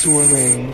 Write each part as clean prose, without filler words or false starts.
Soiree.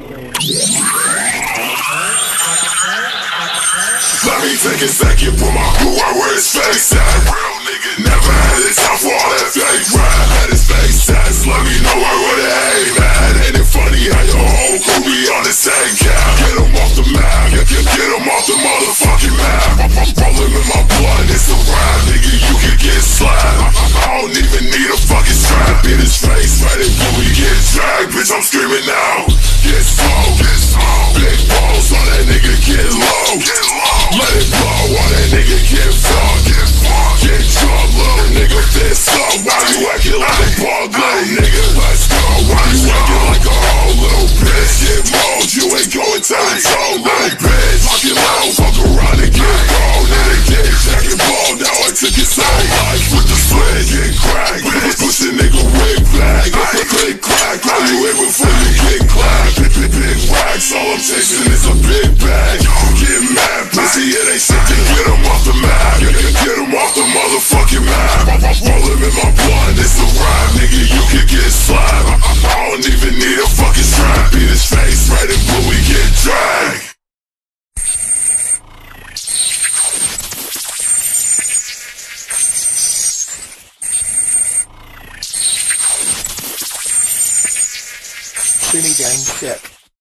Let me take a second, put my blue out where his face at. Real nigga never had the time for all that fake rap. Let his face at, let me know where they aim at. Ain't it funny how your whole crew be on the same cap? Get him off the map, get him off the motherfucking map. I'm rolling in my blood, it's a rap, nigga, you can get slapped. I don't even need a fucking strap in his face, right when we get dragged. Bitch, I'm screaming now, get slow, big balls on that nigga, get low. Let it blow while that nigga get fucked. Get drunk, little nigga, fist up. Why you acting like a bug, little nigga? Let's go. Why you acting like a whole little bitch? Get mold, you ain't going toe-to-toe, little bitch. Fucking low, fuck around and get rolled. Nigga get jacket ball, now I took his whole life with the split. Get cracked, push the nigga wig back. Click crack, call you in before you get clapped. Big racks, all I'm chasing is a big bag. Get mad, pussy, it ain't shit to get him off the map. Get him off the motherfucking map. I'm rolling in my blood, it's a rap, nigga, you can get slapped. I don't even need a fucking strap. Beat his face, red and blue, we get dragged. Trinity Gang shit.